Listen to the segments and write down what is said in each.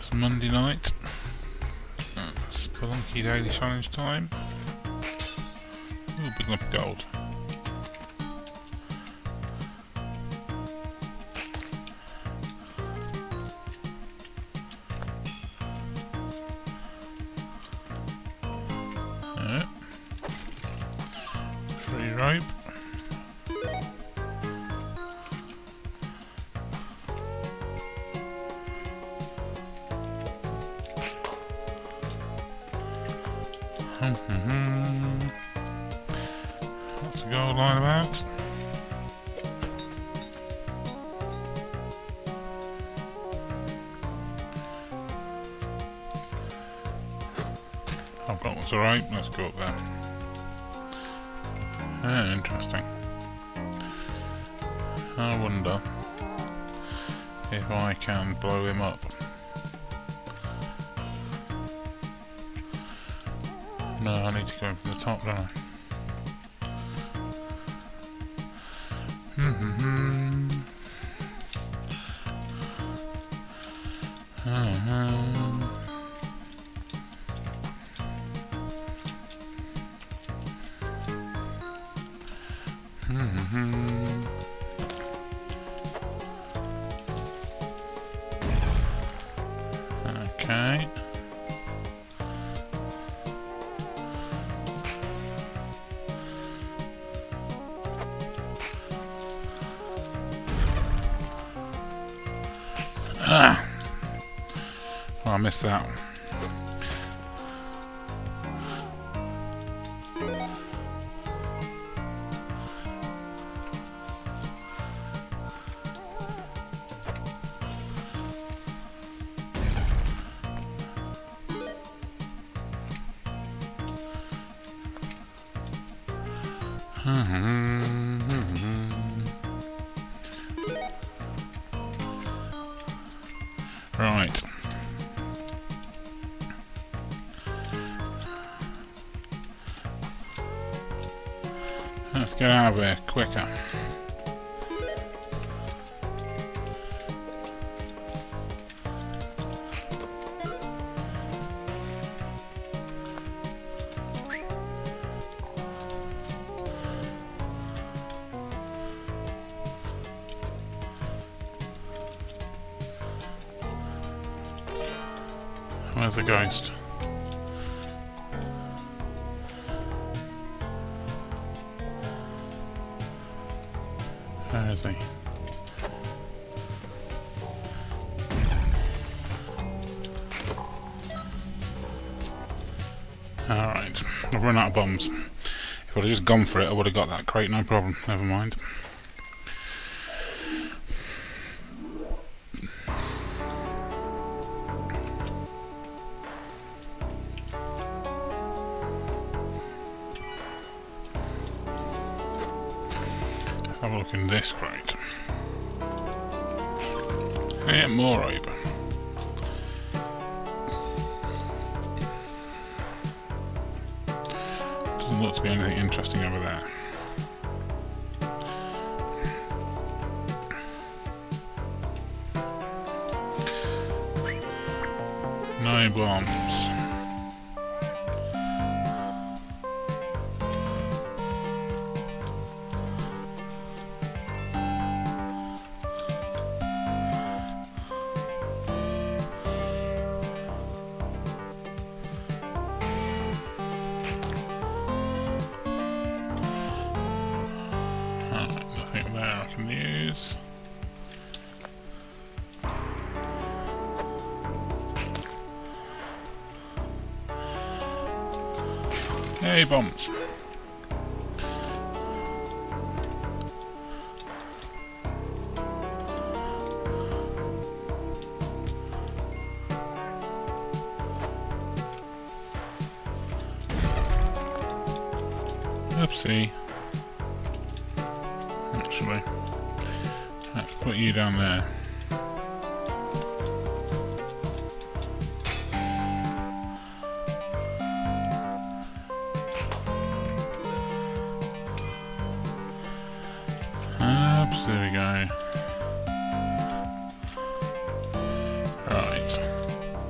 It's Monday night. Spelunky daily challenge time. Ooh, big lump of gold. Free rope. What's the gold line about? I've got what's alright, let's go up there. Interesting. I wonder if I can blow him up. No, I need to go in from the top, don't I? Okay. Ah! Oh, I missed that. Right. Let's get out of here quicker. Where's the ghost? Where is he? Alright, I've run out of bombs. If I'd have just gone for it, I would have got that crate, no problem. Never mind. Have a look in this crate. Yeah, more rope. Doesn't look to be anything interesting over there. No bombs. Nothing there I can use. Hey, bombs. Oopsie. Actually, let's put you down there. Oops, there we go. Right.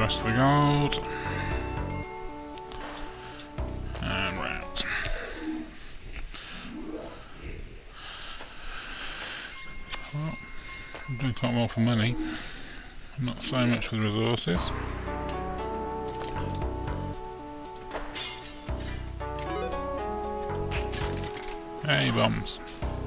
rest of the gold. And we're out. Well, I'm doing quite well for money. Not so much with resources. Hey, bombs.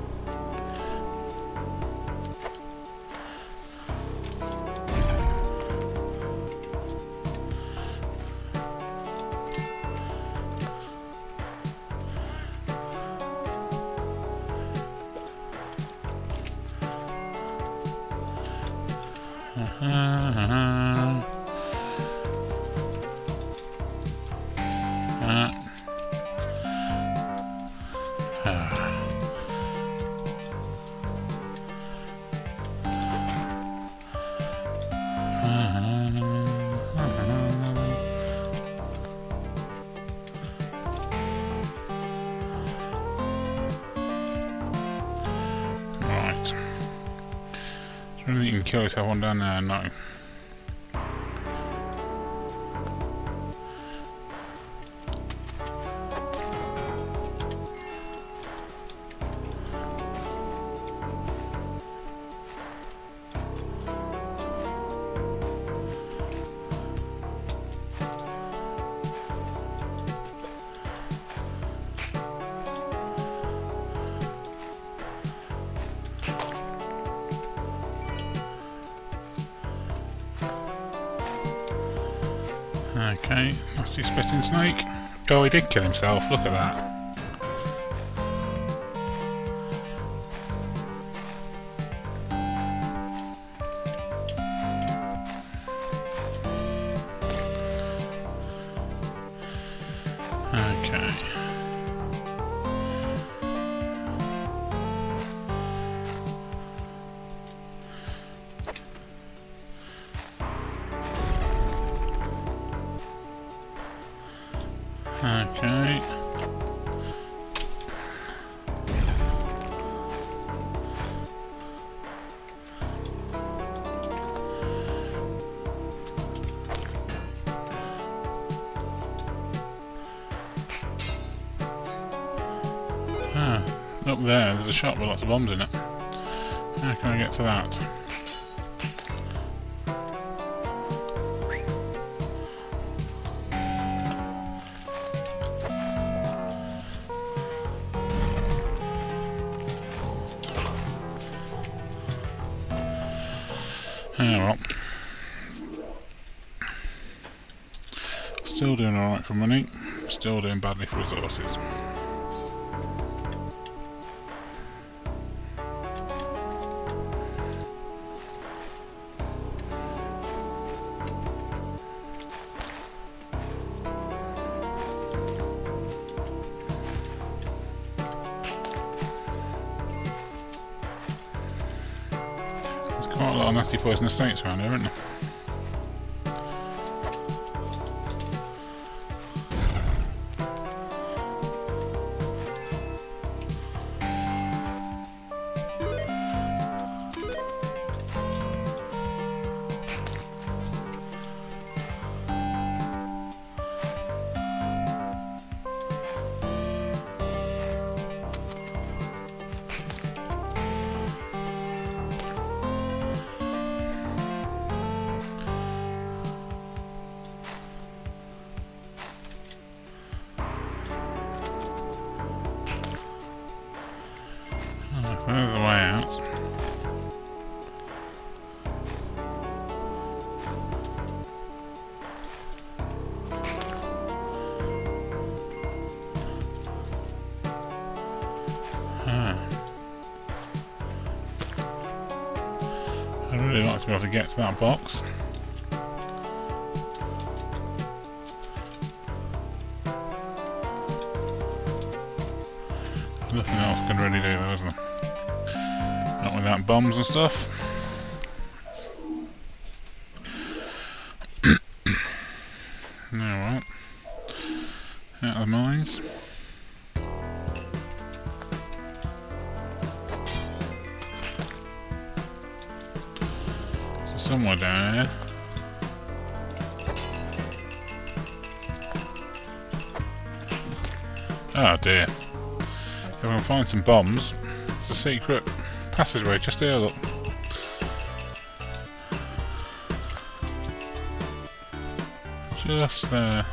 Right. Do you think you can kill yourself one down there? No. Okay, nasty spitting snake. Oh, he did kill himself, look at that. Okay. Okay. Ah, up there's a shop with lots of bombs in it. How can I get to that? Well, still doing alright for money, still doing badly for resources. Quite a lot of nasty poisonous snakes around here, isn't there? There's the way out. I'd really like to be able to get to that box. Nothing else can really do though, is there? Not without bombs and stuff. Alright. Out of the mines. So somewhere down here. Oh dear. If we can find some bombs, it's a secret passageway just here, look. Just there.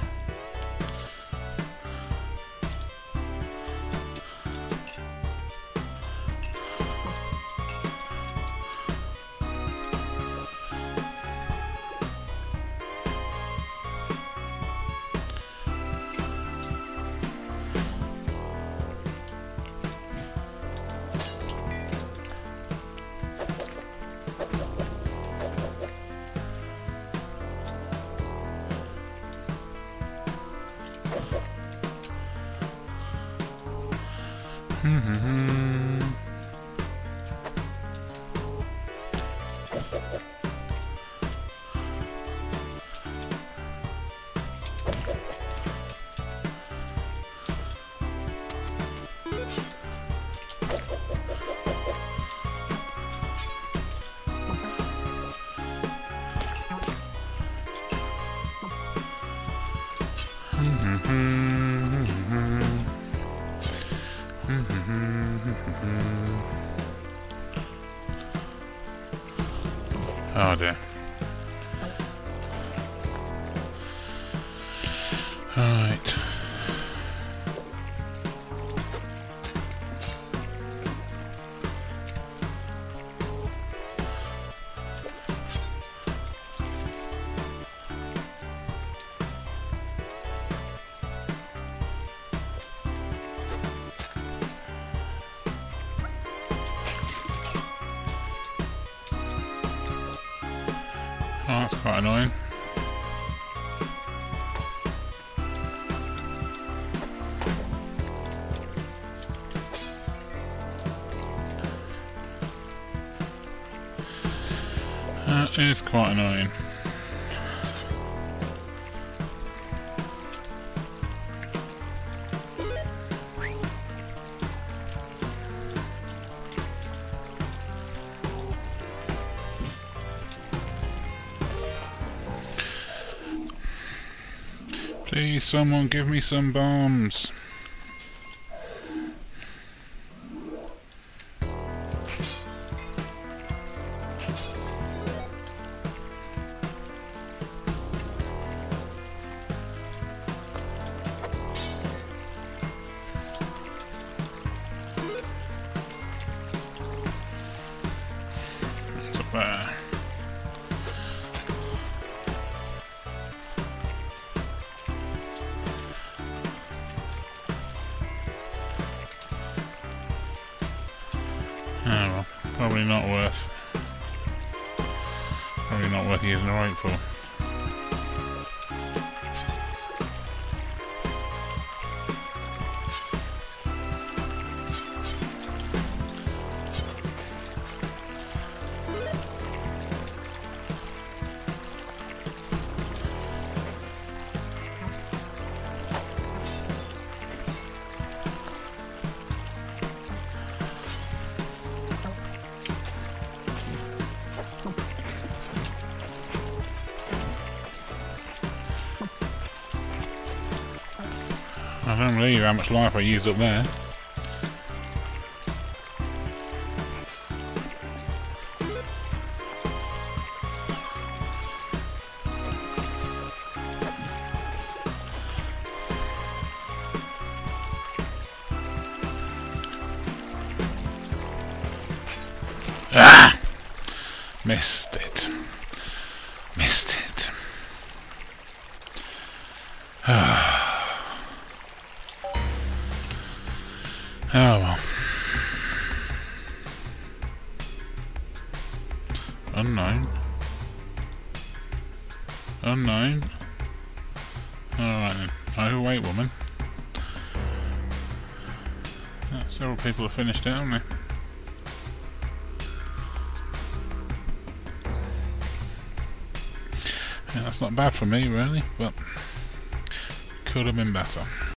Oh dear. Right. Oh, that's quite annoying. That is quite annoying. Please, someone give me some bombs. What's up there? Oh well, probably not worth using a rope for. I don't believe how much life I used up there. Ah! Missed it. Missed it. Oh well. Unknown. Unknown. Alright then. Overweight woman. Several people have finished it, haven't they? Yeah, that's not bad for me really, but could have been better.